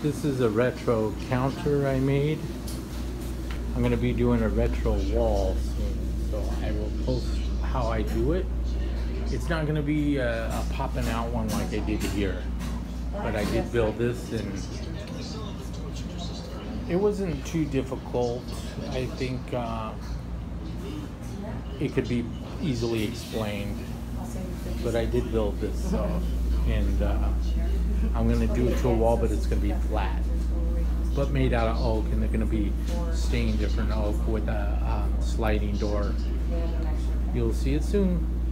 This is a retro counter I made. I'm going to be doing a retro wall soon, so I will post how I do it. It's not going to be a popping out one like I did here, but I did build this and it wasn't too difficult. I think it could be easily explained, but I did build this, and I'm going to do it to a wall, but it's going to be flat, but made out of oak, and they're going to be stained different oak with a sliding door. You'll see it soon.